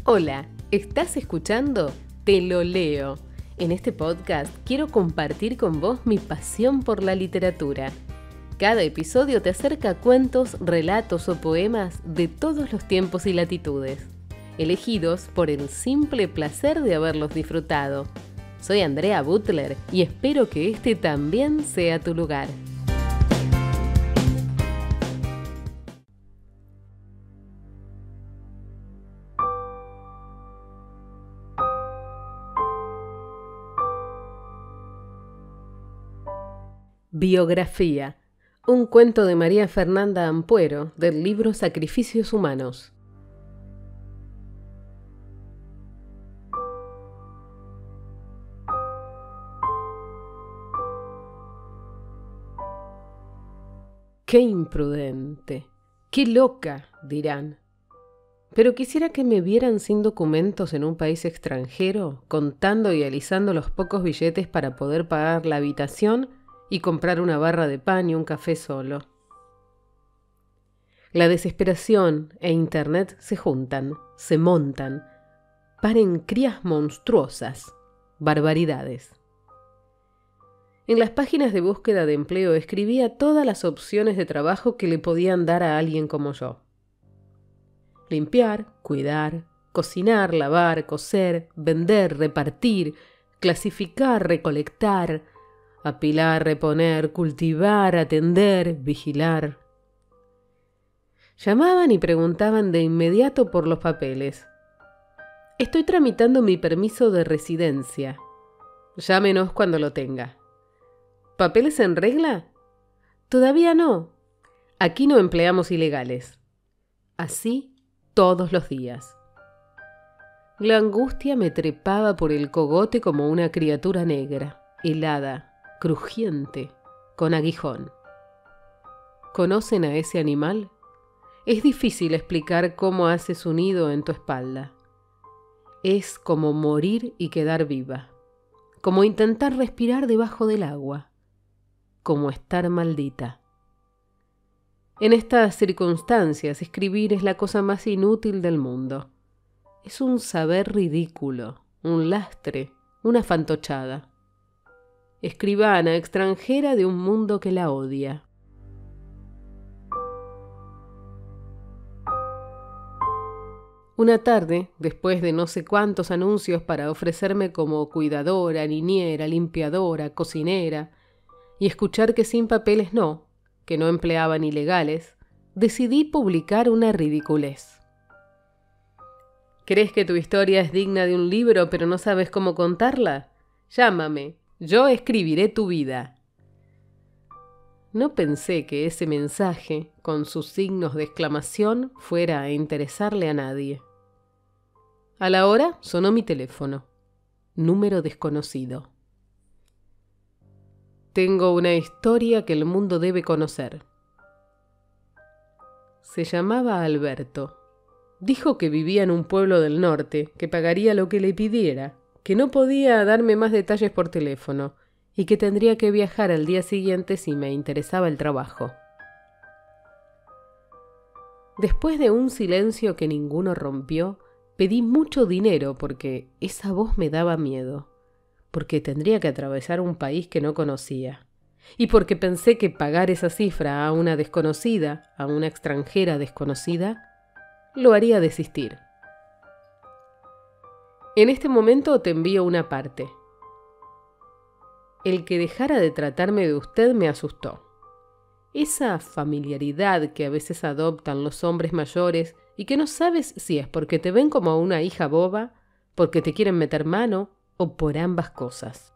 Hola, ¿estás escuchando? Te lo leo. En este podcast quiero compartir con vos mi pasión por la literatura. Cada episodio te acerca cuentos, relatos o poemas de todos los tiempos y latitudes, elegidos por el simple placer de haberlos disfrutado. Soy Andrea Butler y espero que este también sea tu lugar. Biografía. Un cuento de María Fernanda Ampuero del libro Sacrificios Humanos. ¡Qué imprudente! ¡Qué loca!, dirán. Pero quisiera que me vieran sin documentos en un país extranjero, contando y alisando los pocos billetes para poder pagar la habitación y comprar una barra de pan y un café solo. La desesperación e Internet se juntan, se montan, paren crías monstruosas, barbaridades. En las páginas de búsqueda de empleo escribía todas las opciones de trabajo que le podían dar a alguien como yo. Limpiar, cuidar, cocinar, lavar, coser, vender, repartir, clasificar, recolectar, apilar, reponer, cultivar, atender, vigilar. Llamaban y preguntaban de inmediato por los papeles. Estoy tramitando mi permiso de residencia. Llámenos cuando lo tenga. ¿Papeles en regla? Todavía no. Aquí no empleamos ilegales. Así todos los días. La angustia me trepaba por el cogote como una criatura negra, helada, crujiente, con aguijón. ¿Conocen a ese animal? Es difícil explicar cómo hace su nido en tu espalda. Es como morir y quedar viva, como intentar respirar debajo del agua, como estar maldita. En estas circunstancias, escribir es la cosa más inútil del mundo. Es un saber ridículo, un lastre, una fantochada. Escribana extranjera de un mundo que la odia. Una tarde, después de no sé cuántos anuncios para ofrecerme como cuidadora, niñera, limpiadora, cocinera, y escuchar que sin papeles no, que no empleaban ilegales, decidí publicar una ridiculez. ¿Crees que tu historia es digna de un libro pero no sabes cómo contarla? Llámame. Yo escribiré tu vida. No pensé que ese mensaje, con sus signos de exclamación, fuera a interesarle a nadie. A la hora sonó mi teléfono. Número desconocido. Tengo una historia que el mundo debe conocer. Se llamaba Alberto. Dijo que vivía en un pueblo del norte, que pagaría lo que le pidiera, que no podía darme más detalles por teléfono y que tendría que viajar al día siguiente si me interesaba el trabajo. Después de un silencio que ninguno rompió, pedí mucho dinero porque esa voz me daba miedo, porque tendría que atravesar un país que no conocía y porque pensé que pagar esa cifra a una desconocida, a una extranjera desconocida, lo haría desistir. En este momento te envío una parte. El que dejara de tratarme de usted me asustó. Esa familiaridad que a veces adoptan los hombres mayores y que no sabes si es porque te ven como una hija boba, porque te quieren meter mano o por ambas cosas.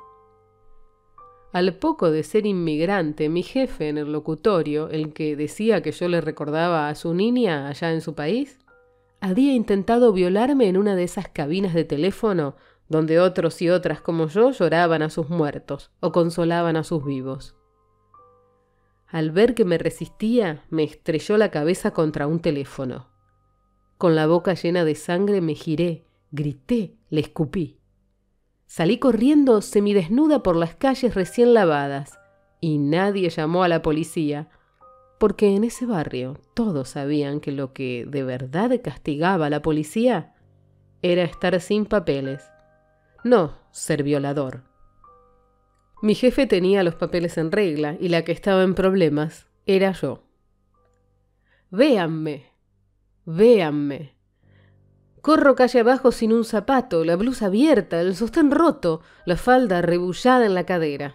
Al poco de ser inmigrante, mi jefe en el locutorio, el que decía que yo le recordaba a su niña allá en su país, había intentado violarme en una de esas cabinas de teléfono donde otros y otras como yo lloraban a sus muertos o consolaban a sus vivos. Al ver que me resistía, me estrelló la cabeza contra un teléfono. Con la boca llena de sangre me giré, grité, le escupí. Salí corriendo semidesnuda por las calles recién lavadas y nadie llamó a la policía, porque en ese barrio todos sabían que lo que de verdad castigaba a la policía era estar sin papeles, no ser violador. Mi jefe tenía los papeles en regla y la que estaba en problemas era yo. Véanme, véanme. Corro calle abajo sin un zapato, la blusa abierta, el sostén roto, la falda arrebullada en la cadera.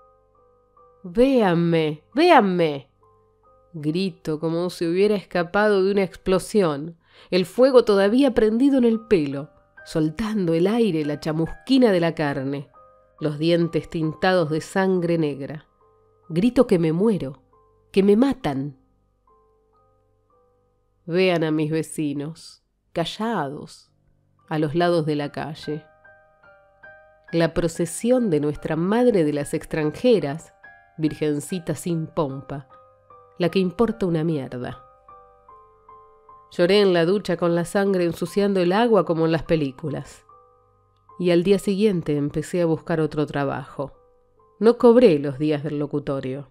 Véanme, véanme. Grito como si hubiera escapado de una explosión, el fuego todavía prendido en el pelo, soltando el aire la chamusquina de la carne, los dientes tintados de sangre negra. Grito que me muero, que me matan. Vean a mis vecinos, callados, a los lados de la calle. La procesión de nuestra madre de las extranjeras, virgencita sin pompa, la que importa una mierda. Lloré en la ducha con la sangre ensuciando el agua como en las películas. Y al día siguiente empecé a buscar otro trabajo. No cobré los días del locutorio.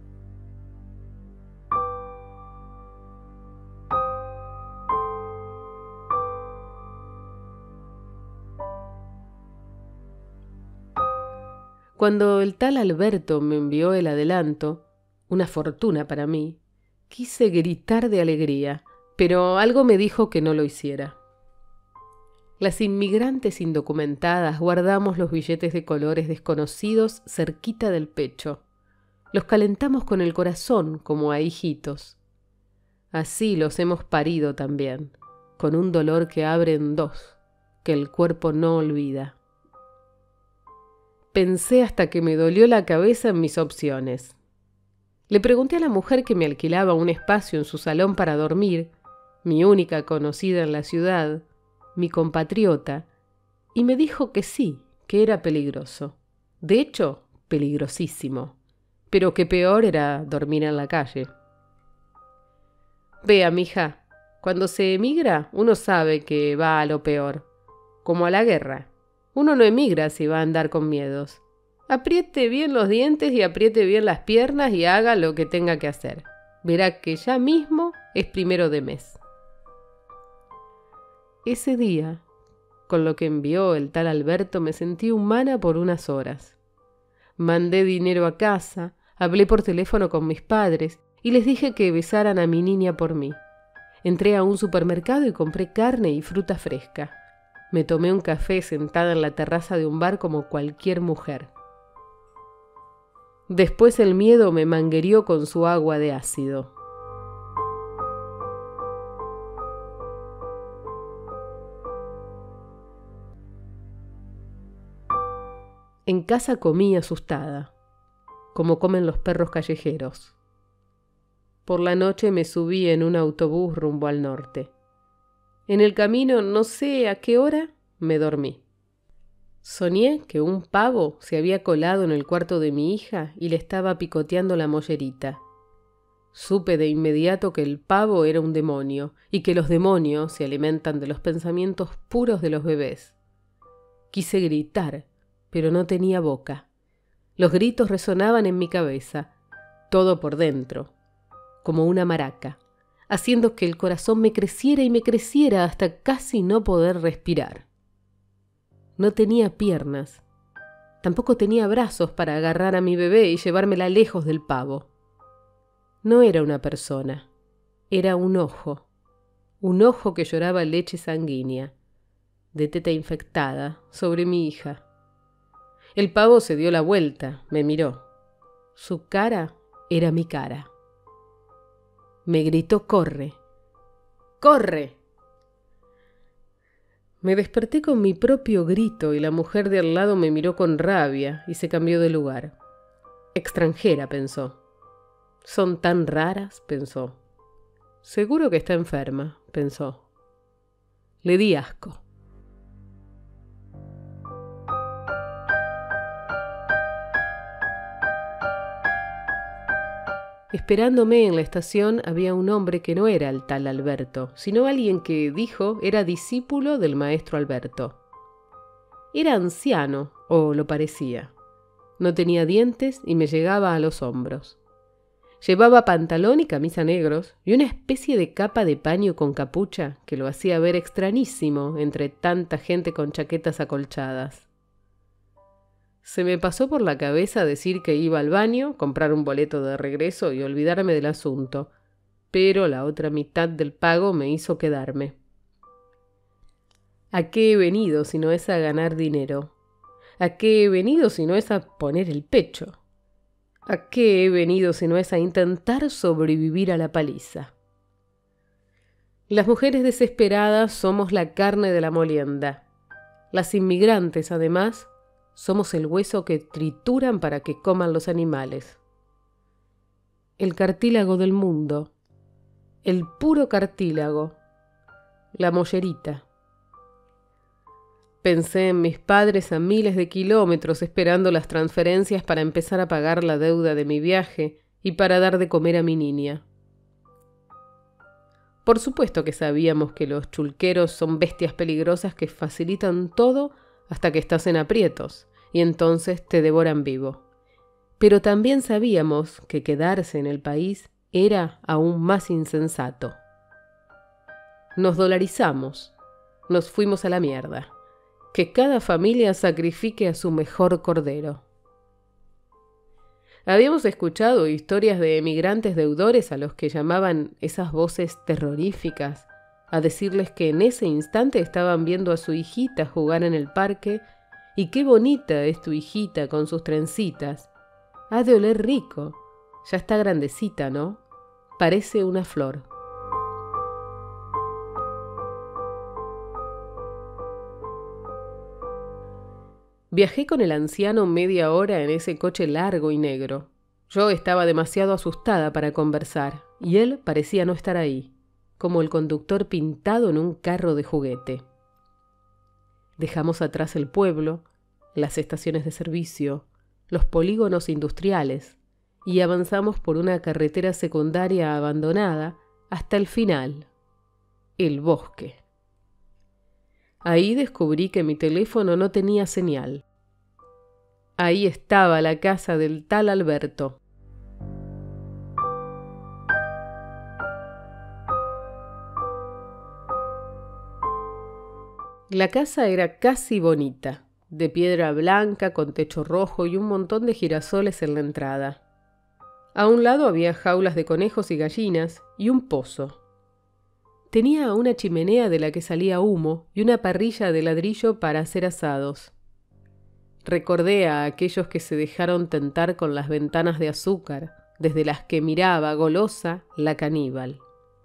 Cuando el tal Alberto me envió el adelanto, una fortuna para mí, quise gritar de alegría, pero algo me dijo que no lo hiciera. Las inmigrantes indocumentadas guardamos los billetes de colores desconocidos cerquita del pecho. Los calentamos con el corazón como a hijitos. Así los hemos parido también, con un dolor que abre en dos, que el cuerpo no olvida. Pensé hasta que me dolió la cabeza en mis opciones. Le pregunté a la mujer que me alquilaba un espacio en su salón para dormir, mi única conocida en la ciudad, mi compatriota, y me dijo que sí, que era peligroso. De hecho, peligrosísimo, pero que peor era dormir en la calle. Vea, mija, cuando se emigra uno sabe que va a lo peor, como a la guerra. Uno no emigra si va a andar con miedos. Apriete bien los dientes y apriete bien las piernas y haga lo que tenga que hacer. Verá que ya mismo es 1 de mes. Ese día, con lo que envió el tal Alberto, me sentí humana por unas horas. Mandé dinero a casa, hablé por teléfono con mis padres y les dije que besaran a mi niña por mí. Entré a un supermercado y compré carne y fruta fresca. Me tomé un café sentada en la terraza de un bar como cualquier mujer. Después el miedo me manguerió con su agua de ácido. En casa comí asustada, como comen los perros callejeros. Por la noche me subí en un autobús rumbo al norte. En el camino, no sé a qué hora, me dormí. Soñé que un pavo se había colado en el cuarto de mi hija y le estaba picoteando la mollerita. Supe de inmediato que el pavo era un demonio y que los demonios se alimentan de los pensamientos puros de los bebés. Quise gritar, pero no tenía boca. Los gritos resonaban en mi cabeza, todo por dentro, como una maraca, haciendo que el corazón me creciera y me creciera hasta casi no poder respirar. No tenía piernas, tampoco tenía brazos para agarrar a mi bebé y llevármela lejos del pavo. No era una persona, era un ojo que lloraba leche sanguínea, de teta infectada, sobre mi hija. El pavo se dio la vuelta, me miró. Su cara era mi cara. Me gritó: ¡corre! ¡Corre! Me desperté con mi propio grito y la mujer de al lado me miró con rabia y se cambió de lugar. Extranjera, pensó. Son tan raras, pensó. Seguro que está enferma, pensó. Le di asco. Esperándome en la estación había un hombre que no era el tal Alberto, sino alguien que, dijo, era discípulo del maestro Alberto. Era anciano, o lo parecía. No tenía dientes y me llegaba a los hombros. Llevaba pantalón y camisa negros y una especie de capa de paño con capucha que lo hacía ver extrañísimo entre tanta gente con chaquetas acolchadas. Se me pasó por la cabeza decir que iba al baño, comprar un boleto de regreso y olvidarme del asunto, pero la otra mitad del pago me hizo quedarme. ¿A qué he venido si no es a ganar dinero? ¿A qué he venido si no es a poner el pecho? ¿A qué he venido si no es a intentar sobrevivir a la paliza? Las mujeres desesperadas somos la carne de la molienda. Las inmigrantes, además, somos el hueso que trituran para que coman los animales. El cartílago del mundo, el puro cartílago, la mollerita. Pensé en mis padres a miles de kilómetros esperando las transferencias para empezar a pagar la deuda de mi viaje y para dar de comer a mi niña. Por supuesto que sabíamos que los chulqueros son bestias peligrosas que facilitan todo hasta que estás en aprietos y entonces te devoran vivo. Pero también sabíamos que quedarse en el país era aún más insensato. Nos dolarizamos, nos fuimos a la mierda. Que cada familia sacrifique a su mejor cordero. Habíamos escuchado historias de emigrantes deudores a los que llamaban esas voces terroríficas, a decirles que en ese instante estaban viendo a su hijita jugar en el parque y qué bonita es tu hijita con sus trencitas. Ha de oler rico, ya está grandecita, ¿no? Parece una flor. Viajé con el anciano media hora en ese coche largo y negro. Yo estaba demasiado asustada para conversar, y él parecía no estar ahí, como el conductor pintado en un carro de juguete. Dejamos atrás el pueblo, las estaciones de servicio, los polígonos industriales, y avanzamos por una carretera secundaria abandonada hasta el final, el bosque. Ahí descubrí que mi teléfono no tenía señal. Ahí estaba la casa del tal Alberto. La casa era casi bonita, de piedra blanca con techo rojo y un montón de girasoles en la entrada. A un lado había jaulas de conejos y gallinas y un pozo. Tenía una chimenea de la que salía humo y una parrilla de ladrillo para hacer asados. Recordé a aquellos que se dejaron tentar con las ventanas de azúcar, desde las que miraba golosa la caníbal.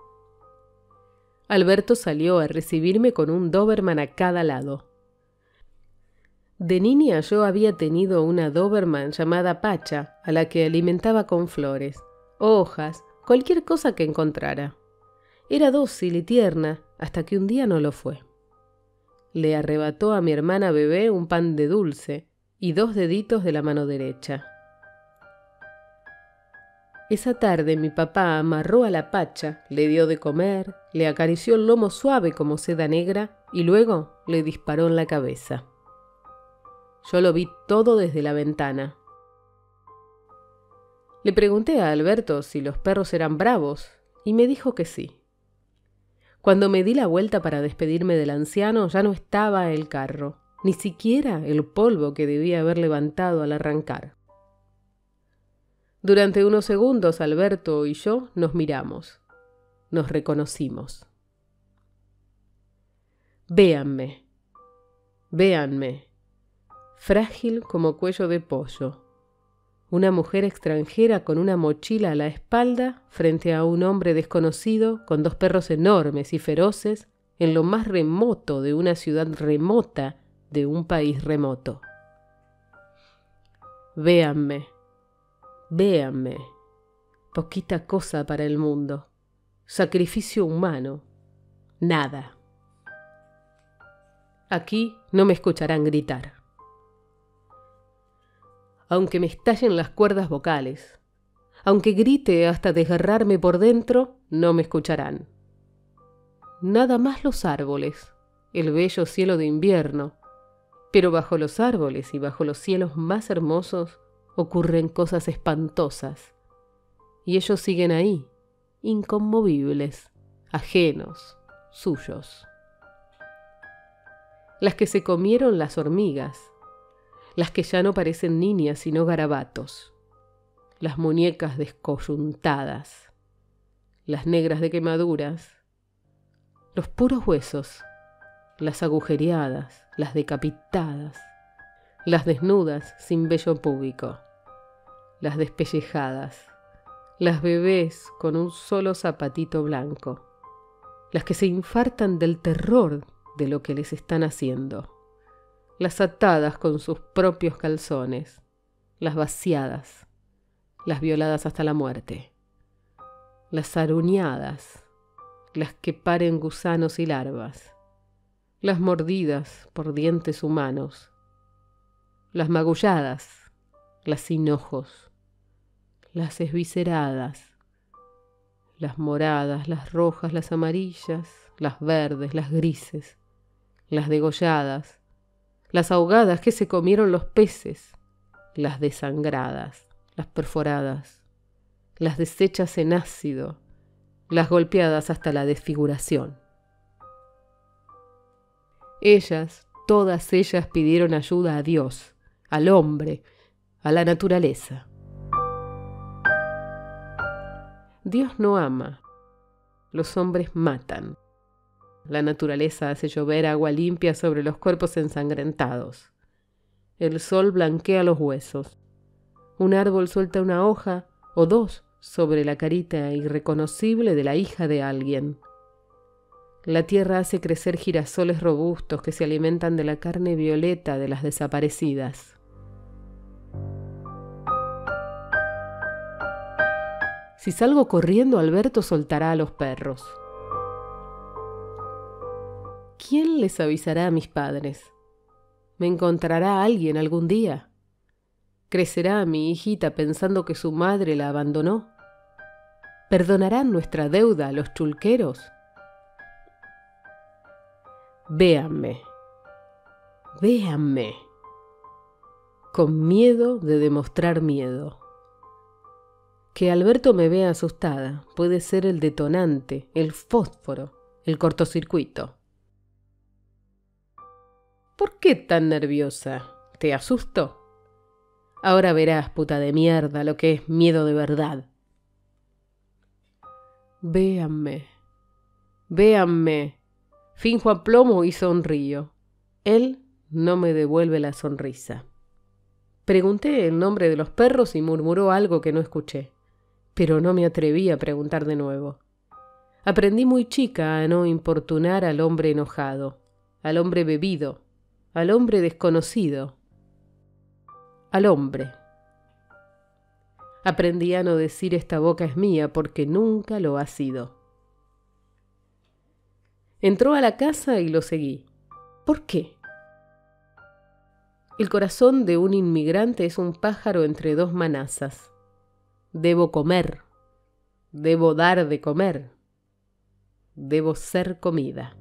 Alberto salió a recibirme con un Doberman a cada lado. De niña yo había tenido una Doberman llamada Pacha, a la que alimentaba con flores, hojas, cualquier cosa que encontrara. Era dócil y tierna, hasta que un día no lo fue. Le arrebató a mi hermana bebé un pan de dulce y 2 deditos de la mano derecha. Esa tarde mi papá amarró a la Pacha, le dio de comer, le acarició el lomo suave como seda negra y luego le disparó en la cabeza. Yo lo vi todo desde la ventana. Le pregunté a Alberto si los perros eran bravos y me dijo que sí. Cuando me di la vuelta para despedirme del anciano, ya no estaba el carro, ni siquiera el polvo que debía haber levantado al arrancar. Durante unos segundos, Alberto y yo nos miramos, nos reconocimos. Véanme, véanme, frágil como cuello de pollo. Una mujer extranjera con una mochila a la espalda frente a un hombre desconocido con 2 perros enormes y feroces en lo más remoto de una ciudad remota de un país remoto. Véanme, véanme, poquita cosa para el mundo, sacrificio humano, nada. Aquí no me escucharán gritar. Aunque me estallen las cuerdas vocales, aunque grite hasta desgarrarme por dentro, no me escucharán. Nada más los árboles, el bello cielo de invierno, pero bajo los árboles y bajo los cielos más hermosos ocurren cosas espantosas. y ellos siguen ahí, inconmovibles, ajenos, suyos. Las que se comieron las hormigas, las que ya no parecen niñas sino garabatos, las muñecas descoyuntadas, las negras de quemaduras, los puros huesos, las agujereadas, las decapitadas, las desnudas sin vello púbico, las despellejadas, las bebés con un solo zapatito blanco, las que se infartan del terror de lo que les están haciendo, las atadas con sus propios calzones, las vaciadas, las violadas hasta la muerte, las aruñadas, las que paren gusanos y larvas, las mordidas por dientes humanos, las magulladas, las sin ojos, las esvisceradas, las moradas, las rojas, las amarillas, las verdes, las grises, las degolladas, las ahogadas que se comieron los peces, las desangradas, las perforadas, las deshechas en ácido, las golpeadas hasta la desfiguración. Ellas, todas ellas pidieron ayuda a Dios, al hombre, a la naturaleza. Dios no ama, los hombres matan. La naturaleza hace llover agua limpia sobre los cuerpos ensangrentados. El sol blanquea los huesos. Un árbol suelta una hoja o dos sobre la carita irreconocible de la hija de alguien. La tierra hace crecer girasoles robustos que se alimentan de la carne violeta de las desaparecidas. Si salgo corriendo, Alberto soltará a los perros. ¿Quién les avisará a mis padres? ¿Me encontrará alguien algún día? ¿Crecerá mi hijita pensando que su madre la abandonó? ¿Perdonarán nuestra deuda a los chulqueros? Véanme, véanme, con miedo de demostrar miedo. Que Alberto me vea asustada puede ser el detonante, el fósforo, el cortocircuito. ¿Por qué tan nerviosa? ¿Te asusto? Ahora verás, puta de mierda, lo que es miedo de verdad. Véanme, véanme. Finjo aplomo y sonrío. Él no me devuelve la sonrisa. Pregunté el nombre de los perros y murmuró algo que no escuché, pero no me atreví a preguntar de nuevo. Aprendí muy chica a no importunar al hombre enojado, al hombre bebido, al hombre desconocido, al hombre. Aprendí a no decir esta boca es mía porque nunca lo ha sido. Entró a la casa y lo seguí. ¿Por qué? El corazón de un inmigrante es un pájaro entre dos manazas. Debo comer. Debo dar de comer. Debo ser comida.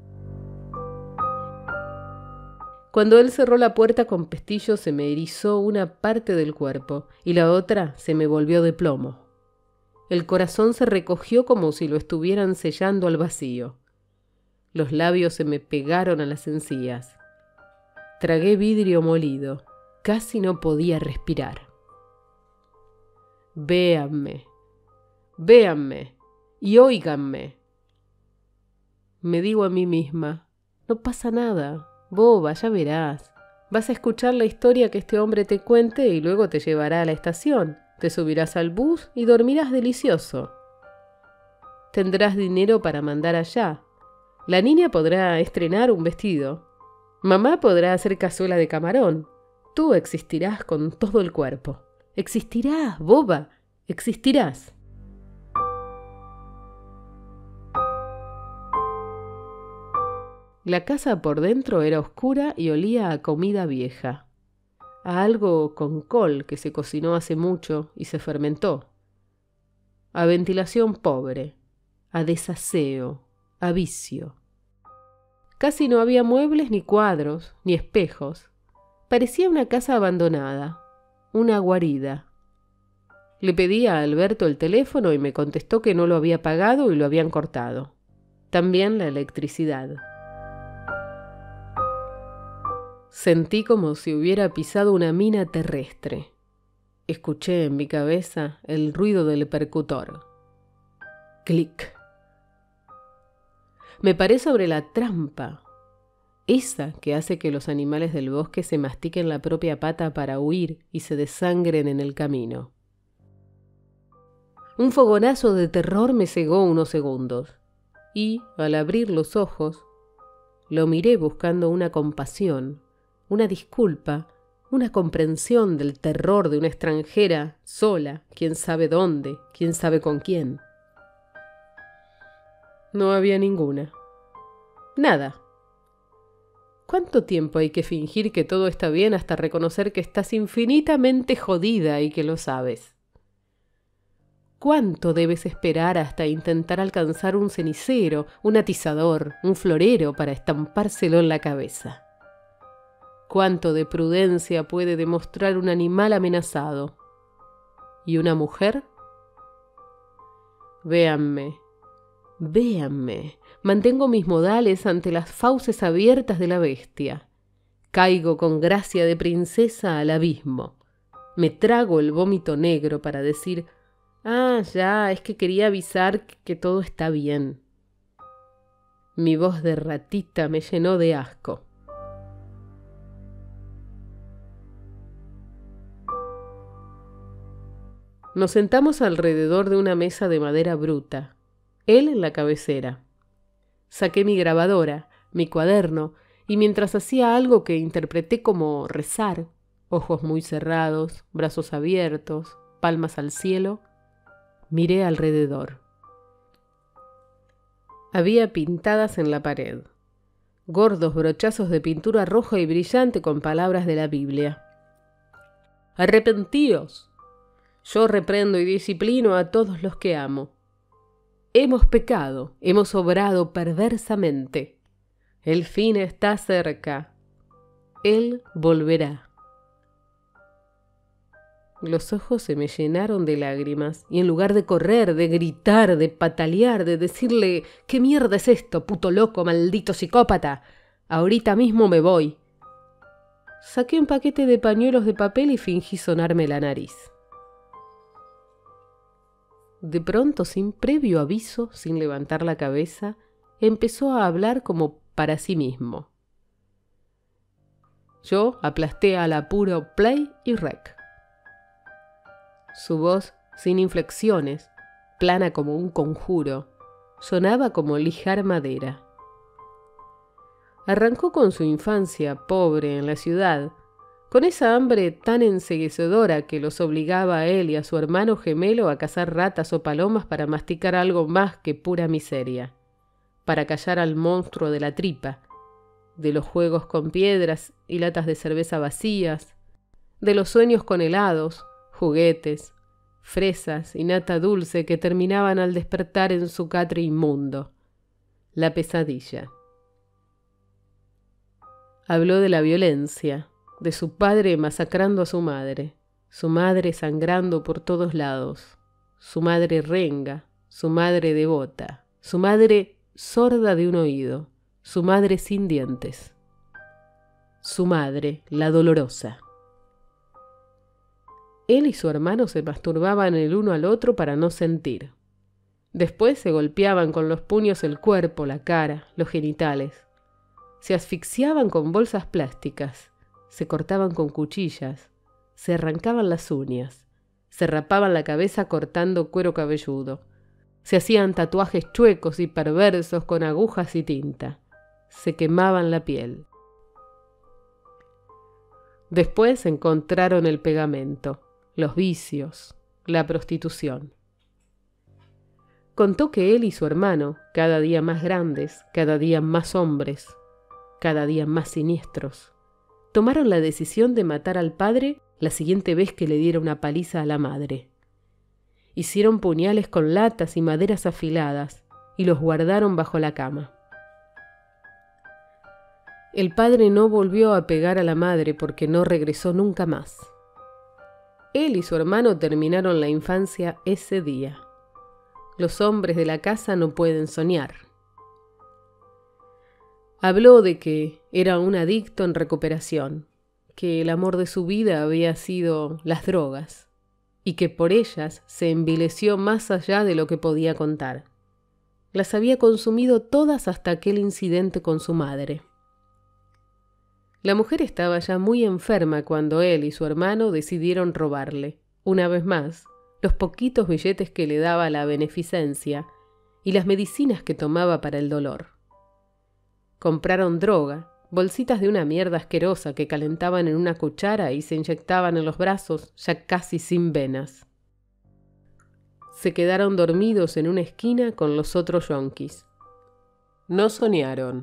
Cuando él cerró la puerta con pestillo se me erizó una parte del cuerpo y la otra se me volvió de plomo. El corazón se recogió como si lo estuvieran sellando al vacío. Los labios se me pegaron a las encías. Tragué vidrio molido. Casi no podía respirar. Véanme, véanme y óiganme. Me digo a mí misma, no pasa nada, boba, ya verás. Vas a escuchar la historia que este hombre te cuente y luego te llevará a la estación. Te subirás al bus y dormirás delicioso. Tendrás dinero para mandar allá. La niña podrá estrenar un vestido. Mamá podrá hacer cazuela de camarón. Tú existirás con todo el cuerpo. Existirás, boba, existirás. La casa por dentro era oscura y olía a comida vieja, a algo con col que se cocinó hace mucho y se fermentó, a ventilación pobre, a desaseo, a vicio. Casi no había muebles ni cuadros, ni espejos. Parecía una casa abandonada, una guarida. Le pedí a Alberto el teléfono y me contestó que no lo había pagado y lo habían cortado. También la electricidad. Sentí como si hubiera pisado una mina terrestre. Escuché en mi cabeza el ruido del percutor. Clic. Me paré sobre la trampa, esa que hace que los animales del bosque se mastiquen la propia pata para huir y se desangren en el camino. Un fogonazo de terror me cegó unos segundos y, al abrir los ojos, lo miré buscando una compasión, una disculpa, una comprensión del terror de una extranjera sola, quién sabe dónde, quién sabe con quién. No había ninguna. Nada. ¿Cuánto tiempo hay que fingir que todo está bien hasta reconocer que estás infinitamente jodida y que lo sabes? ¿Cuánto debes esperar hasta intentar alcanzar un cenicero, un atizador, un florero para estampárselo en la cabeza? ¿Cuánto de prudencia puede demostrar un animal amenazado? ¿Y una mujer? Véanme, mantengo mis modales ante las fauces abiertas de la bestia. Caigo con gracia de princesa al abismo. Me trago el vómito negro para decir, ya, es que quería avisar que todo está bien. Mi voz de ratita me llenó de asco. Nos sentamos alrededor de una mesa de madera bruta, él en la cabecera. Saqué mi grabadora, mi cuaderno, y mientras hacía algo que interpreté como rezar, ojos muy cerrados, brazos abiertos, palmas al cielo, miré alrededor. Había pintadas en la pared, gordos brochazos de pintura roja y brillante con palabras de la Biblia. Arrepentíos. Yo reprendo y disciplino a todos los que amo. Hemos pecado, hemos obrado perversamente. El fin está cerca. Él volverá. Los ojos se me llenaron de lágrimas, y en lugar de correr, de gritar, de patalear, de decirle «¿Qué mierda es esto, puto loco, maldito psicópata? Ahorita mismo me voy». Saqué un paquete de pañuelos de papel y fingí sonarme la nariz. De pronto, sin previo aviso, sin levantar la cabeza, empezó a hablar como para sí mismo. Yo aplasté al apuro play y rec. Su voz, sin inflexiones, plana como un conjuro, sonaba como lijar madera. Arrancó con su infancia pobre en la ciudad, con esa hambre tan enceguecedora que los obligaba a él y a su hermano gemelo a cazar ratas o palomas para masticar algo más que pura miseria, para callar al monstruo de la tripa, de los juegos con piedras y latas de cerveza vacías, de los sueños con helados, juguetes, fresas y nata dulce que terminaban al despertar en su catre inmundo, la pesadilla. Habló de la violencia, de su padre masacrando a su madre sangrando por todos lados, su madre renga, su madre devota, su madre sorda de un oído, su madre sin dientes, su madre, la dolorosa. Él y su hermano se masturbaban el uno al otro para no sentir. Después se golpeaban con los puños el cuerpo, la cara, los genitales. Se asfixiaban con bolsas plásticas. Se cortaban con cuchillas, se arrancaban las uñas, se rapaban la cabeza cortando cuero cabelludo, se hacían tatuajes chuecos y perversos con agujas y tinta, se quemaban la piel. Después encontraron el pegamento, los vicios, la prostitución. Contó que él y su hermano, cada día más grandes, cada día más hombres, cada día más siniestros, tomaron la decisión de matar al padre la siguiente vez que le diera una paliza a la madre. Hicieron puñales con latas y maderas afiladas y los guardaron bajo la cama. El padre no volvió a pegar a la madre porque no regresó nunca más. Él y su hermano terminaron la infancia ese día. Los hombres de la casa no pueden soñar. Habló de que era un adicto en recuperación, que el amor de su vida había sido las drogas y que por ellas se envileció más allá de lo que podía contar. Las había consumido todas hasta aquel incidente con su madre. La mujer estaba ya muy enferma cuando él y su hermano decidieron robarle, una vez más, los poquitos billetes que le daba la beneficencia y las medicinas que tomaba para el dolor. Compraron droga, bolsitas de una mierda asquerosa que calentaban en una cuchara y se inyectaban en los brazos ya casi sin venas. Se quedaron dormidos en una esquina con los otros yonkis. No soñaron.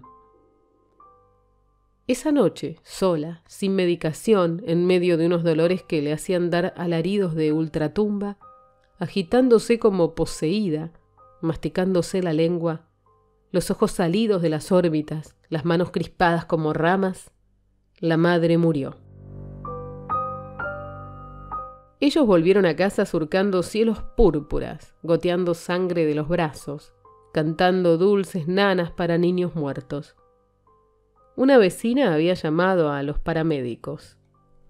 Esa noche, sola, sin medicación, en medio de unos dolores que le hacían dar alaridos de ultratumba, agitándose como poseída, masticándose la lengua, los ojos salidos de las órbitas, las manos crispadas como ramas, la madre murió. Ellos volvieron a casa surcando cielos púrpuras, goteando sangre de los brazos, cantando dulces nanas para niños muertos. Una vecina había llamado a los paramédicos.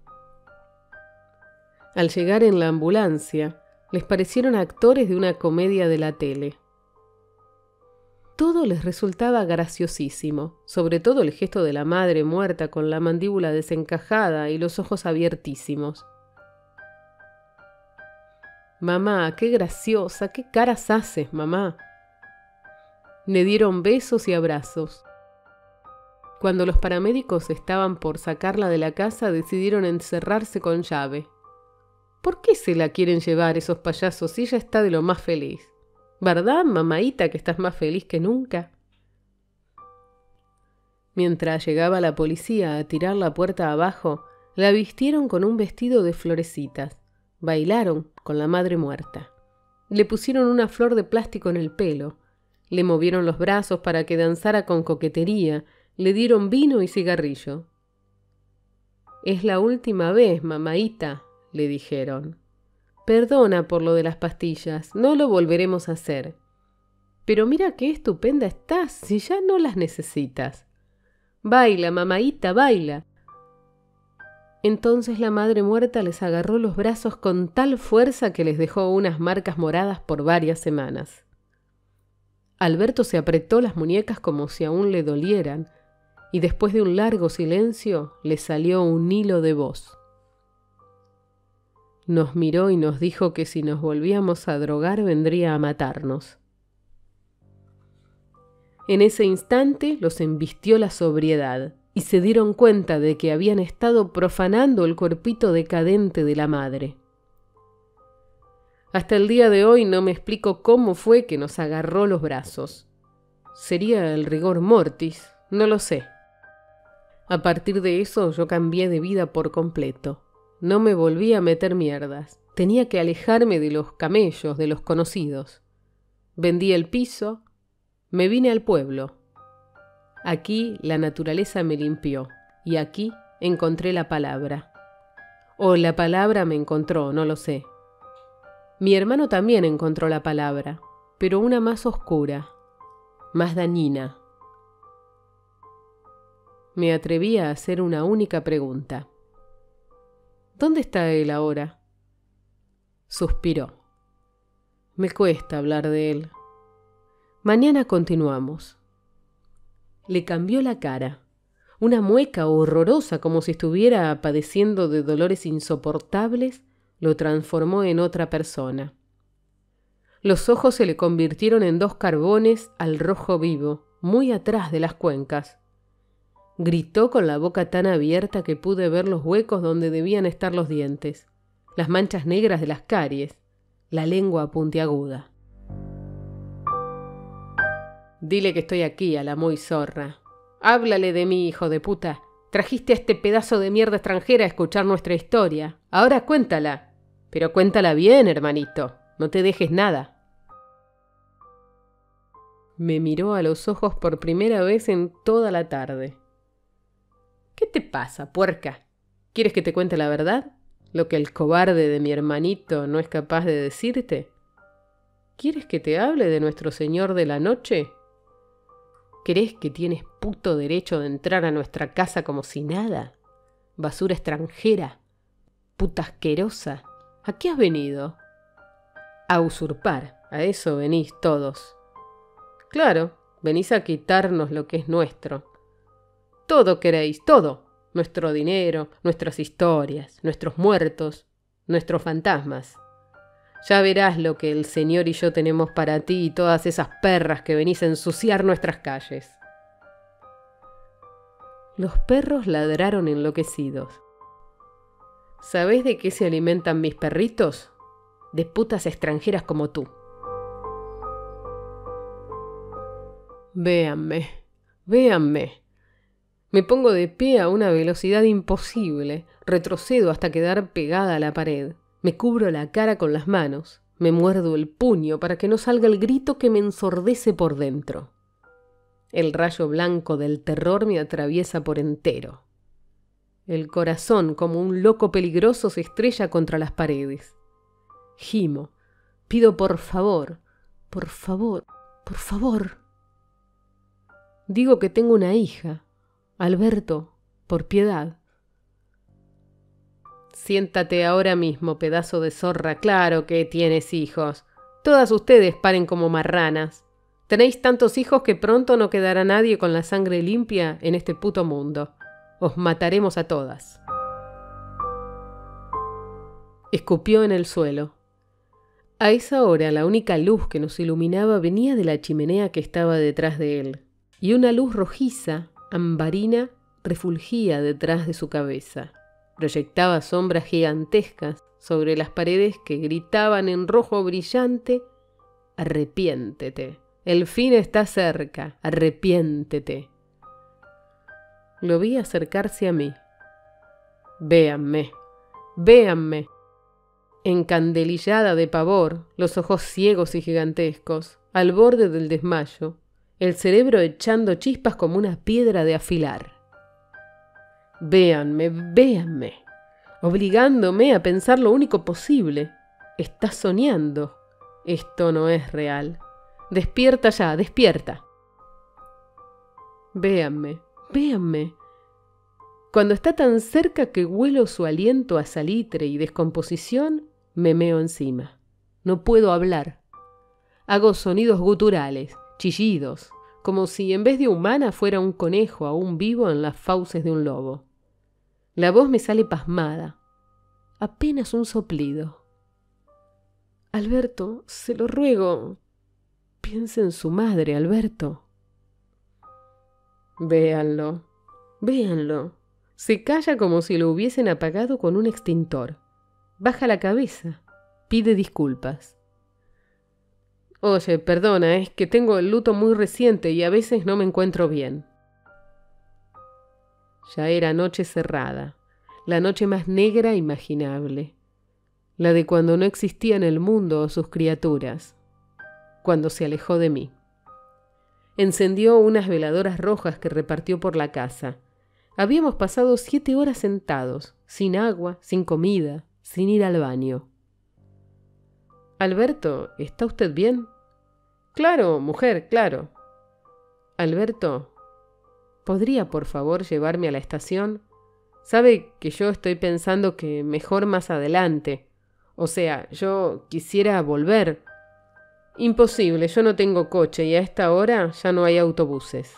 Al llegar en la ambulancia, les parecieron actores de una comedia de la tele. Todo les resultaba graciosísimo, sobre todo el gesto de la madre muerta con la mandíbula desencajada y los ojos abiertísimos. «Mamá, qué graciosa, qué caras haces, mamá». Le dieron besos y abrazos. Cuando los paramédicos estaban por sacarla de la casa, decidieron encerrarse con llave. ¿Por qué se la quieren llevar esos payasos si ella está de lo más feliz? ¿Verdad, mamaíta, que estás más feliz que nunca? Mientras llegaba la policía a tirar la puerta abajo, la vistieron con un vestido de florecitas. Bailaron con la madre muerta. Le pusieron una flor de plástico en el pelo. Le movieron los brazos para que danzara con coquetería. Le dieron vino y cigarrillo. «Es la última vez, mamaíta», le dijeron. «Perdona por lo de las pastillas, no lo volveremos a hacer. Pero mira qué estupenda estás, si ya no las necesitas. Baila, mamaíta, baila». Entonces la madre muerta les agarró los brazos con tal fuerza que les dejó unas marcas moradas por varias semanas. Alberto se apretó las muñecas como si aún le dolieran, y después de un largo silencio le salió un hilo de voz. Nos miró y nos dijo que si nos volvíamos a drogar vendría a matarnos. En ese instante los embistió la sobriedad y se dieron cuenta de que habían estado profanando el cuerpito decadente de la madre. Hasta el día de hoy no me explico cómo fue que nos agarró los brazos. Sería el rigor mortis, no lo sé. A partir de eso yo cambié de vida por completo. No me volví a meter mierdas. Tenía que alejarme de los camellos, de los conocidos. Vendí el piso, me vine al pueblo. Aquí la naturaleza me limpió y aquí encontré la palabra. O la palabra me encontró, no lo sé. Mi hermano también encontró la palabra, pero una más oscura, más dañina. Me atreví a hacer una única pregunta. ¿Dónde está él ahora? Suspiró. Me cuesta hablar de él. Mañana continuamos. Le cambió la cara. Una mueca horrorosa, como si estuviera padeciendo de dolores insoportables, lo transformó en otra persona. Los ojos se le convirtieron en dos carbones al rojo vivo, muy atrás de las cuencas. Gritó con la boca tan abierta que pude ver los huecos donde debían estar los dientes, las manchas negras de las caries, la lengua puntiaguda. «Dile que estoy aquí, a la muy zorra. Háblale de mí, hijo de puta. Trajiste a este pedazo de mierda extranjera a escuchar nuestra historia. Ahora cuéntala. Pero cuéntala bien, hermanito. No te dejes nada». Me miró a los ojos por primera vez en toda la tarde. «¿Qué te pasa, puerca? ¿Quieres que te cuente la verdad? lo que el cobarde de mi hermanito no es capaz de decirte? ¿Quieres que te hable de nuestro Señor de la Noche? ¿Crees que tienes puto derecho de entrar a nuestra casa como si nada? Basura extranjera, puta asquerosa. ¿A qué has venido? A usurpar, a eso venís todos. Claro, venís a quitarnos lo que es nuestro. Todo queréis, todo. Nuestro dinero, nuestras historias, nuestros muertos, nuestros fantasmas. Ya verás lo que el Señor y yo tenemos para ti y todas esas perras que venís a ensuciar nuestras calles. Los perros ladraron enloquecidos. ¿Sabés de qué se alimentan mis perritos? De putas extranjeras como tú. Véanme, véanme. Me pongo de pie a una velocidad imposible, retrocedo hasta quedar pegada a la pared. Me cubro la cara con las manos, me muerdo el puño para que no salga el grito que me ensordece por dentro. El rayo blanco del terror me atraviesa por entero. El corazón, como un loco peligroso, se estrella contra las paredes. Gimo, pido por favor, por favor, por favor. Digo que tengo una hija. Alberto, por piedad. Siéntate ahora mismo, pedazo de zorra, claro que tienes hijos. Todas ustedes paren como marranas. Tenéis tantos hijos que pronto no quedará nadie con la sangre limpia en este puto mundo. Os mataremos a todas. Escupió en el suelo. A esa hora la única luz que nos iluminaba venía de la chimenea que estaba detrás de él, y una luz rojiza, ambarina, refulgía detrás de su cabeza. Proyectaba sombras gigantescas sobre las paredes que gritaban en rojo brillante: «Arrepiéntete, el fin está cerca, arrepiéntete». Lo vi acercarse a mí. Véanme, véanme. Encandelillada de pavor, los ojos ciegos y gigantescos, al borde del desmayo, el cerebro echando chispas como una piedra de afilar. Véanme, véanme, obligándome a pensar lo único posible. Estás soñando. Esto no es real. Despierta ya, despierta. Véanme, véanme. Cuando está tan cerca que huelo su aliento a salitre y descomposición, me meo encima. No puedo hablar. Hago sonidos guturales, chillidos, como si en vez de humana fuera un conejo aún vivo en las fauces de un lobo. La voz me sale pasmada, apenas un soplido. Alberto, se lo ruego, piense en su madre, Alberto. Véanlo, véanlo. Se calla como si lo hubiesen apagado con un extintor. Baja la cabeza, pide disculpas. Oye, perdona, es que tengo el luto muy reciente y a veces no me encuentro bien. Ya era noche cerrada, la noche más negra imaginable, la de cuando no existían el mundo o sus criaturas, cuando se alejó de mí. Encendió unas veladoras rojas que repartió por la casa. Habíamos pasado 7 horas sentados, sin agua, sin comida, sin ir al baño. Alberto, ¿está usted bien? Claro, mujer, claro. Alberto, ¿podría por favor llevarme a la estación? Sabe que yo estoy pensando que mejor más adelante. O sea, yo quisiera volver. Imposible, yo no tengo coche y a esta hora ya no hay autobuses.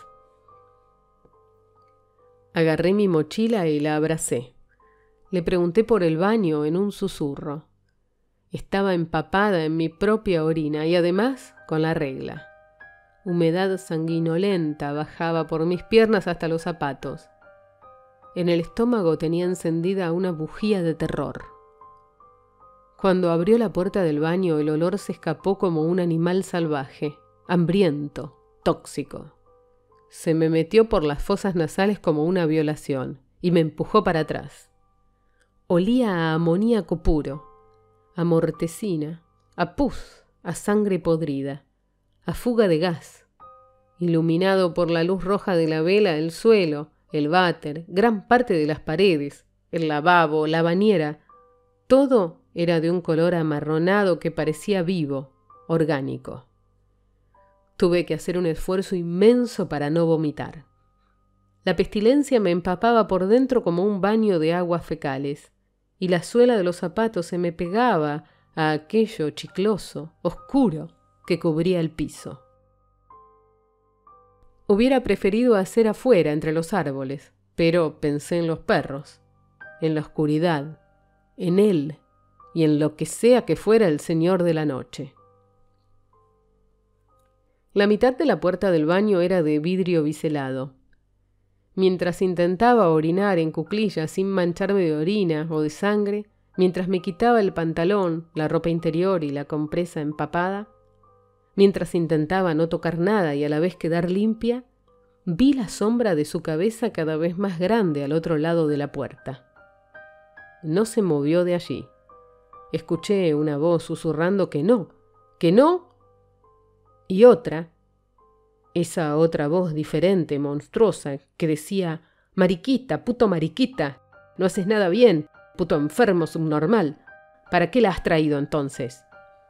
Agarré mi mochila y la abracé. Le pregunté por el baño en un susurro. Estaba empapada en mi propia orina y además con la regla. Humedad sanguinolenta bajaba por mis piernas hasta los zapatos. En el estómago tenía encendida una bujía de terror. Cuando abrió la puerta del baño, el olor se escapó como un animal salvaje, hambriento, tóxico. Se me metió por las fosas nasales como una violación y me empujó para atrás. Olía a amoníaco puro, a mortecina, a pus, a sangre podrida, a fuga de gas. Iluminado por la luz roja de la vela, el suelo, el váter, gran parte de las paredes, el lavabo, la bañera, Todo era de un color amarronado que parecía vivo, orgánico. Tuve que hacer un esfuerzo inmenso para no vomitar. La pestilencia me empapaba por dentro como un baño de aguas fecales, y la suela de los zapatos se me pegaba a aquello chicloso, oscuro, que cubría el piso. Hubiera preferido hacer afuera, entre los árboles, pero pensé en los perros, en la oscuridad, en él y en lo que sea que fuera el señor de la noche. La mitad de la puerta del baño era de vidrio biselado. Mientras intentaba orinar en cuclillas sin mancharme de orina o de sangre, mientras me quitaba el pantalón, la ropa interior y la compresa empapada, mientras intentaba no tocar nada y a la vez quedar limpia, vi la sombra de su cabeza cada vez más grande al otro lado de la puerta. No se movió de allí. Escuché una voz susurrando que no, y otra, esa otra voz diferente, monstruosa, que decía: «Mariquita, puto mariquita, no haces nada bien, puto enfermo subnormal, ¿para qué la has traído entonces?»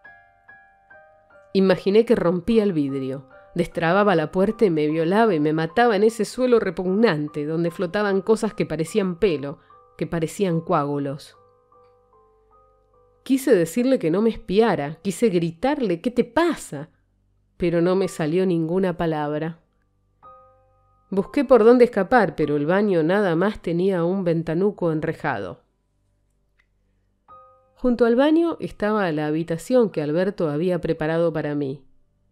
Imaginé que rompía el vidrio, destrababa la puerta y me violaba y me mataba en ese suelo repugnante donde flotaban cosas que parecían pelo, que parecían coágulos. Quise decirle que no me espiara, quise gritarle: «¿Qué te pasa?», pero no me salió ninguna palabra. Busqué por dónde escapar, pero el baño nada más tenía un ventanuco enrejado. Junto al baño estaba la habitación que Alberto había preparado para mí.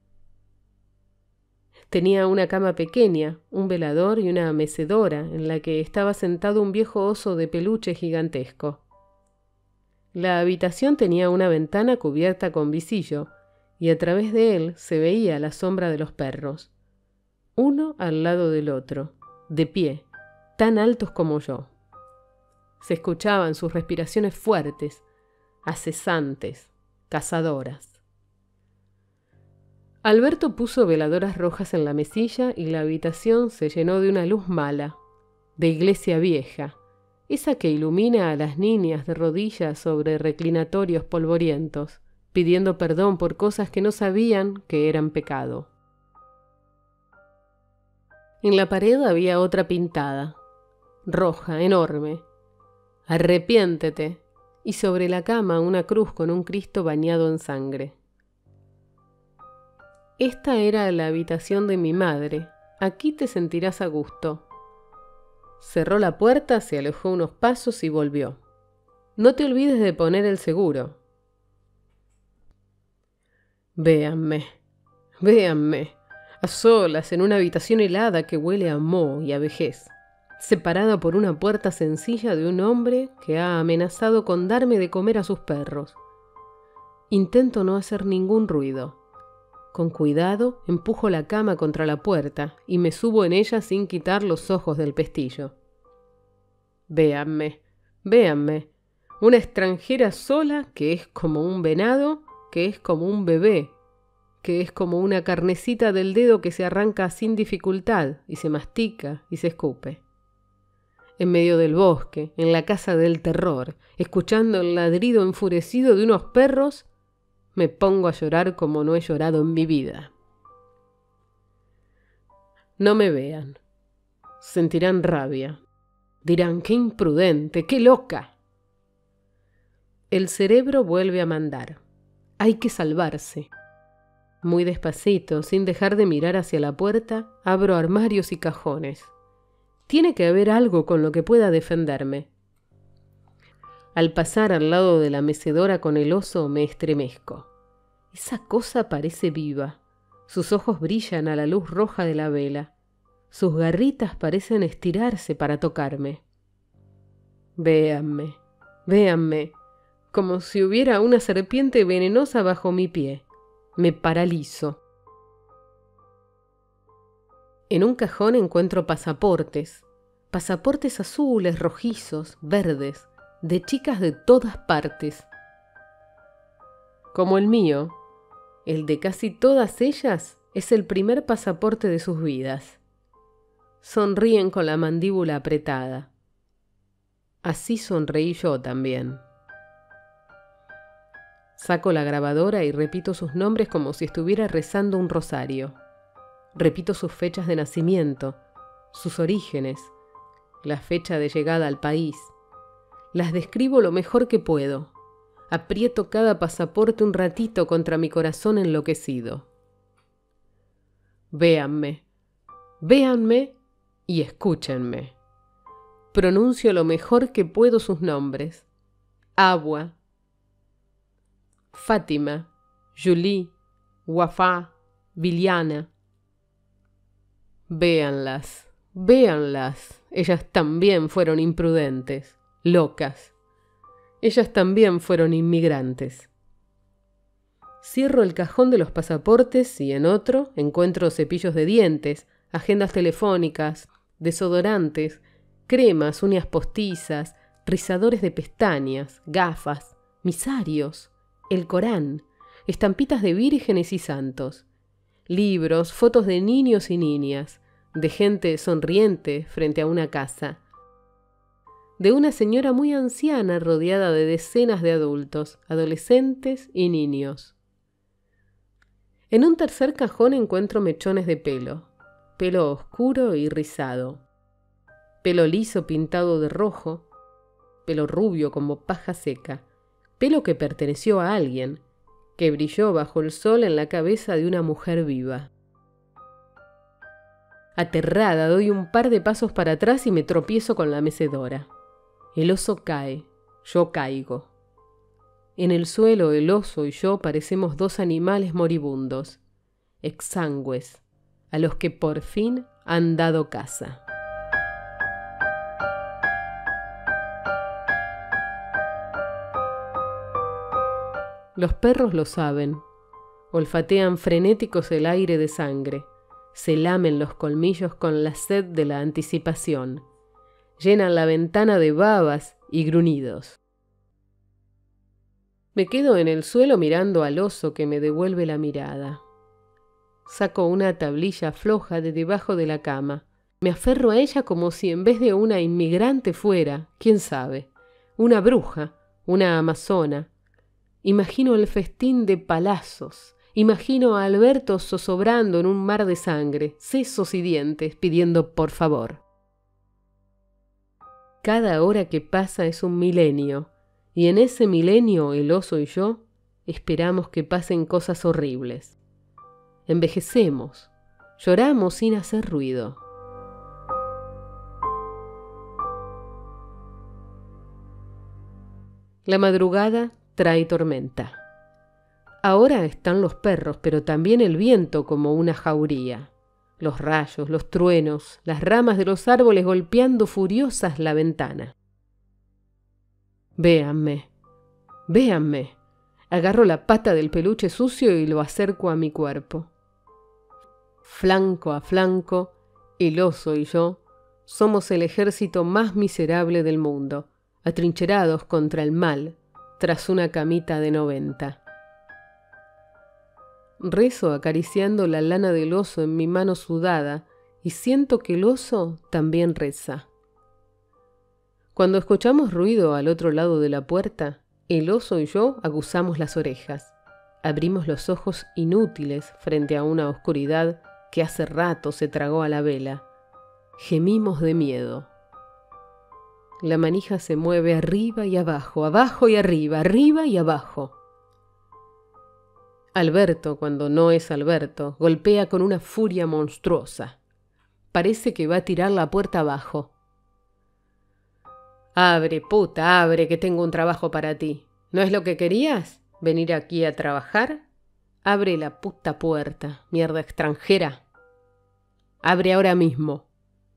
Tenía una cama pequeña, un velador y una mecedora en la que estaba sentado un viejo oso de peluche gigantesco. La habitación tenía una ventana cubierta con visillo, y a través de él se veía la sombra de los perros, uno al lado del otro, de pie, tan altos como yo. Se escuchaban sus respiraciones fuertes, acesantes, cazadoras. Alberto puso veladoras rojas en la mesilla y la habitación se llenó de una luz mala, de iglesia vieja, esa que ilumina a las niñas de rodillas sobre reclinatorios polvorientos, pidiendo perdón por cosas que no sabían que eran pecado. En la pared había otra pintada, roja, enorme: «Arrepiéntete», y sobre la cama una cruz con un Cristo bañado en sangre. Esta era la habitación de mi madre. Aquí te sentirás a gusto. Cerró la puerta, se alejó unos pasos y volvió. «No te olvides de poner el seguro». Véanme, a solas en una habitación helada que huele a moho y a vejez, separada por una puerta sencilla de un hombre que ha amenazado con darme de comer a sus perros. Intento no hacer ningún ruido. Con cuidado empujo la cama contra la puerta y me subo en ella sin quitar los ojos del pestillo. Véanme, una extranjera sola que es como un venado, que es como un bebé, que es como una carnecita del dedo que se arranca sin dificultad y se mastica y se escupe. En medio del bosque, en la casa del terror, escuchando el ladrido enfurecido de unos perros, me pongo a llorar como no he llorado en mi vida. No me vean. Sentirán rabia. Dirán: «¡Qué imprudente! ¡Qué loca!». El cerebro vuelve a mandar. Hay que salvarse. Muy despacito, sin dejar de mirar hacia la puerta, abro armarios y cajones. Tiene que haber algo con lo que pueda defenderme. Al pasar al lado de la mecedora con el oso me estremezco. Esa cosa parece viva. Sus ojos brillan a la luz roja de la vela. Sus garritas parecen estirarse para tocarme. Véanme, como si hubiera una serpiente venenosa bajo mi pie. Me paralizo. En un cajón encuentro pasaportes azules, rojizos, verdes, de chicas de todas partes. Como el mío, el de casi todas ellas es el primer pasaporte de sus vidas. Sonríen con la mandíbula apretada. Así sonreí yo también. Saco la grabadora y repito sus nombres como si estuviera rezando un rosario. Repito sus fechas de nacimiento, sus orígenes, la fecha de llegada al país. Las describo lo mejor que puedo. Aprieto cada pasaporte un ratito contra mi corazón enloquecido. Véanme, véanme y escúchenme. Pronuncio lo mejor que puedo sus nombres. Agua, Fátima, Julie, Wafá, Viliana. Véanlas, véanlas. Ellas también fueron imprudentes, locas. Ellas también fueron inmigrantes. Cierro el cajón de los pasaportes y en otro encuentro cepillos de dientes, agendas telefónicas, desodorantes, cremas, uñas postizas, rizadores de pestañas, gafas, misarios, el Corán, estampitas de vírgenes y santos, libros, fotos de niños y niñas, de gente sonriente frente a una casa, de una señora muy anciana rodeada de decenas de adultos, adolescentes y niños. En un tercer cajón encuentro mechones de pelo oscuro y rizado, pelo liso pintado de rojo, pelo rubio como paja seca, pelo que perteneció a alguien, que brilló bajo el sol en la cabeza de una mujer viva. Aterrada, doy un par de pasos para atrás y me tropiezo con la mecedora. El oso cae, yo caigo. En el suelo el oso y yo parecemos dos animales moribundos, exangües, a los que por fin han dado caza. Los perros lo saben, olfatean frenéticos el aire de sangre, se lamen los colmillos con la sed de la anticipación, llenan la ventana de babas y gruñidos. Me quedo en el suelo mirando al oso que me devuelve la mirada. Saco una tablilla floja de debajo de la cama. Me aferro a ella como si en vez de una inmigrante fuera, quién sabe, una bruja, una amazona. Imagino el festín de palazos. Imagino a Alberto zozobrando en un mar de sangre, sesos y dientes, pidiendo por favor. Cada hora que pasa es un milenio, y en ese milenio el oso y yo esperamos que pasen cosas horribles. Envejecemos, lloramos sin hacer ruido. La madrugada trae tormenta. Ahora están los perros, pero también el viento como una jauría. Los rayos, los truenos, las ramas de los árboles golpeando furiosas la ventana. Véanme, véanme. Agarro la pata del peluche sucio y lo acerco a mi cuerpo. Flanco a flanco, el oso y yo somos el ejército más miserable del mundo, atrincherados contra el mal, tras una camita de 90. Rezo acariciando la lana del oso en mi mano sudada y siento que el oso también reza. Cuando escuchamos ruido al otro lado de la puerta, el oso y yo aguzamos las orejas. Abrimos los ojos inútiles frente a una oscuridad que hace rato se tragó a la vela. Gemimos de miedo. La manija se mueve arriba y abajo, abajo y arriba y abajo. Alberto, cuando no es Alberto, golpea con una furia monstruosa. Parece que va a tirar la puerta abajo. Abre, puta, abre, que tengo un trabajo para ti. ¿No es lo que querías? ¿Venir aquí a trabajar? Abre la puta puerta, mierda extranjera. Abre ahora mismo.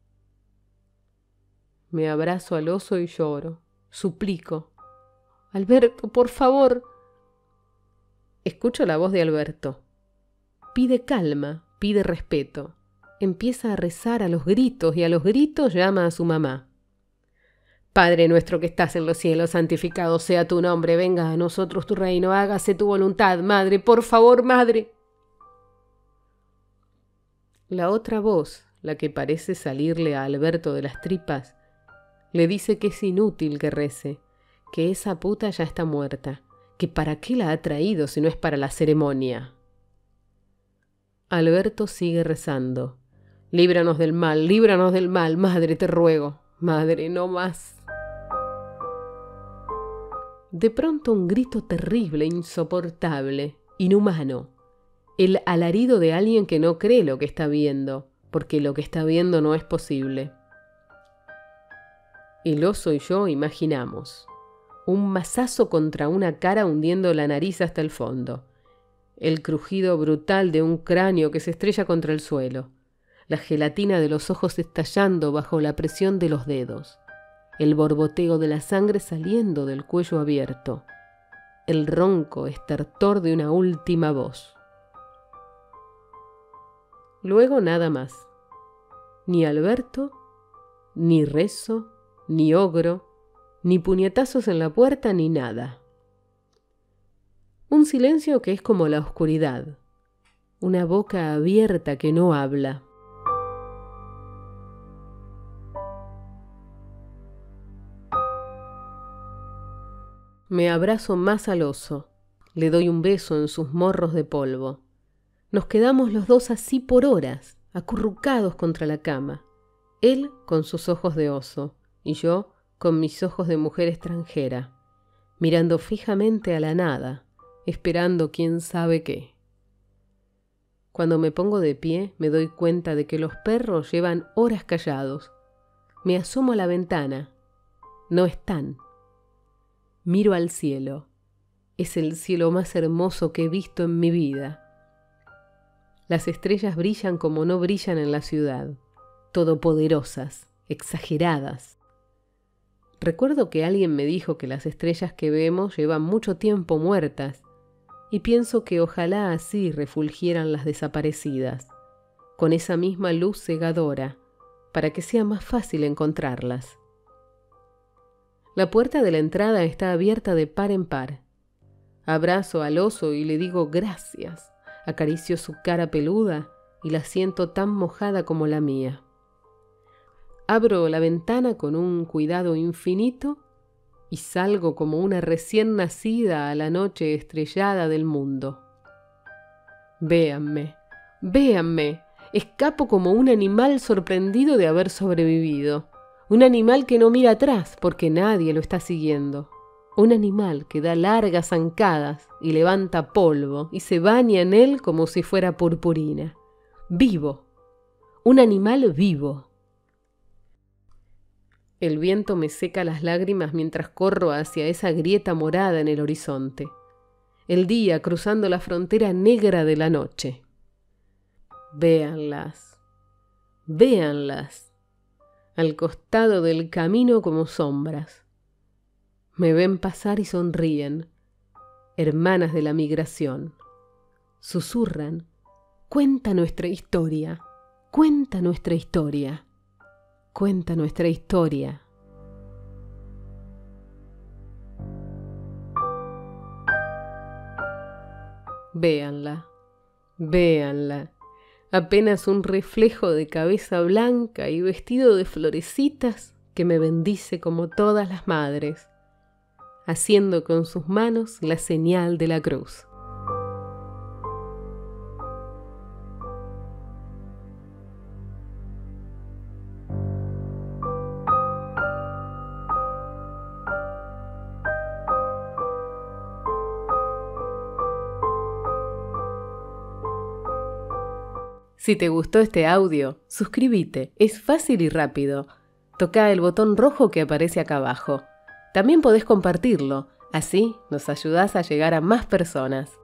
Me abrazo al oso y lloro. Suplico. Alberto, por favor. Escucho la voz de Alberto. Pide calma, pide respeto. Empieza a rezar a los gritos y a los gritos llama a su mamá. Padre nuestro que estás en los cielos, santificado sea tu nombre, venga a nosotros tu reino, hágase tu voluntad, madre, por favor, madre. La otra voz, la que parece salirle a Alberto de las tripas, le dice que es inútil que rece, que esa puta ya está muerta, que para qué la ha traído si no es para la ceremonia. Alberto sigue rezando. Líbranos del mal, madre, te ruego. Madre, no más. De pronto un grito terrible, insoportable, inhumano. El alarido de alguien que no cree lo que está viendo, porque lo que está viendo no es posible. El oso y yo imaginamos un mazazo contra una cara hundiendo la nariz hasta el fondo, el crujido brutal de un cráneo que se estrella contra el suelo, la gelatina de los ojos estallando bajo la presión de los dedos, el borboteo de la sangre saliendo del cuello abierto, el ronco estertor de una última voz. Luego nada más. Ni Alberto, ni rezo, ni ogro, ni puñetazos en la puerta, ni nada. Un silencio que es como la oscuridad, una boca abierta que no habla. Me abrazo más al oso, le doy un beso en sus morros de polvo. Nos quedamos los dos así por horas, acurrucados contra la cama, él con sus ojos de oso y yo con mis ojos de mujer extranjera, mirando fijamente a la nada, esperando quién sabe qué. Cuando me pongo de pie me doy cuenta de que los perros llevan horas callados. Me asomo a la ventana. No están. Miro al cielo. Es el cielo más hermoso que he visto en mi vida. Las estrellas brillan como no brillan en la ciudad, todopoderosas, exageradas. Recuerdo que alguien me dijo que las estrellas que vemos llevan mucho tiempo muertas, y pienso que ojalá así refulgieran las desaparecidas, con esa misma luz cegadora, para que sea más fácil encontrarlas. La puerta de la entrada está abierta de par en par. Abrazo al oso y le digo gracias. Acaricio su cara peluda y la siento tan mojada como la mía. Abro la ventana con un cuidado infinito y salgo como una recién nacida a la noche estrellada del mundo. Véanme, véanme, escapo como un animal sorprendido de haber sobrevivido. Un animal que no mira atrás porque nadie lo está siguiendo. Un animal que da largas zancadas y levanta polvo y se baña en él como si fuera purpurina. Vivo. Un animal vivo. El viento me seca las lágrimas mientras corro hacia esa grieta morada en el horizonte. El día cruzando la frontera negra de la noche. Véanlas. Véanlas. Al costado del camino como sombras. Me ven pasar y sonríen, hermanas de la migración. Susurran, cuenta nuestra historia, cuenta nuestra historia, cuenta nuestra historia. Véanla, véanla, apenas un reflejo de cabeza blanca y vestido de florecitas que me bendice como todas las madres, haciendo con sus manos la señal de la cruz. Si te gustó este audio, suscríbete, es fácil y rápido. Toca el botón rojo que aparece acá abajo. También podés compartirlo, así nos ayudás a llegar a más personas.